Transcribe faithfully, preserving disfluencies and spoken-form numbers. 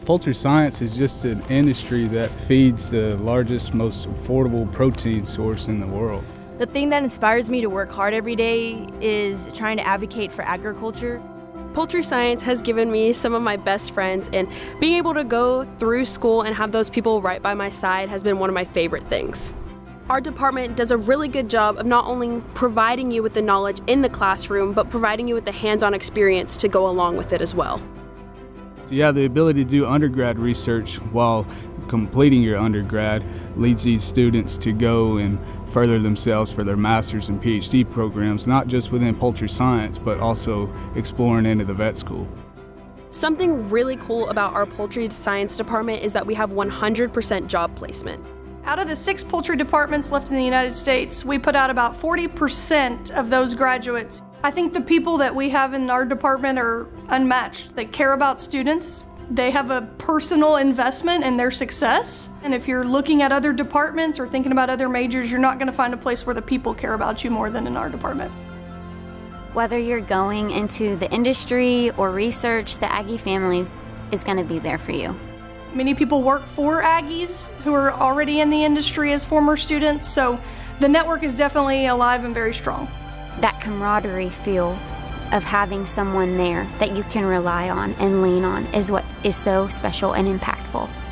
Poultry science is just an industry that feeds the largest, most affordable protein source in the world. The thing that inspires me to work hard every day is trying to advocate for agriculture. Poultry science has given me some of my best friends, and being able to go through school and have those people right by my side has been one of my favorite things. Our department does a really good job of not only providing you with the knowledge in the classroom, but providing you with the hands-on experience to go along with it as well. So yeah, the ability to do undergrad research while completing your undergrad leads these students to go and further themselves for their master's and P H D programs, not just within poultry science, but also exploring into the vet school. Something really cool about our poultry science department is that we have one hundred percent job placement. Out of the six poultry departments left in the United States, we put out about forty percent of those graduates. I think the people that we have in our department are unmatched. They care about students. They have a personal investment in their success. And if you're looking at other departments or thinking about other majors, you're not going to find a place where the people care about you more than in our department. Whether you're going into the industry or research, the Aggie family is going to be there for you. Many people work for Aggies who are already in the industry as former students, so the network is definitely alive and very strong. That camaraderie feel of having someone there that you can rely on and lean on is what is so special and impactful.